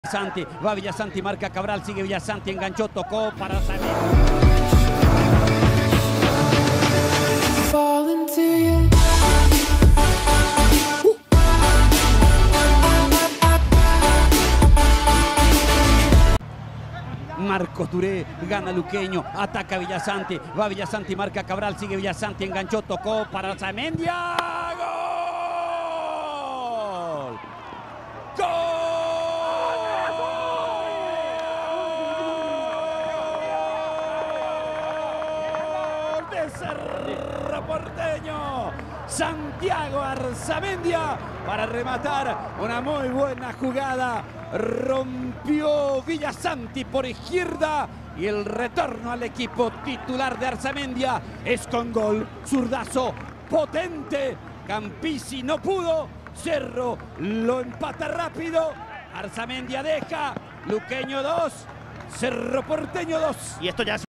Villasanti, va Villasanti, marca Cabral, sigue Villasanti, enganchó, tocó para salir. Marcos Duré, gana Luqueño, ataca Villasanti, va Villasanti, marca Cabral, sigue Villasanti, enganchó, tocó para Arzamendia. ¡Gol! ¡Gol! De Cerro Porteño, Santiago Arzamendia para rematar una muy buena jugada. Rompió Villasanti por izquierda y el retorno al equipo titular de Arzamendia es con gol, zurdazo potente. Campisi no pudo, Cerro lo empata rápido. Arzamendia deja, Luqueño 2, Cerro Porteño 2. Y esto ya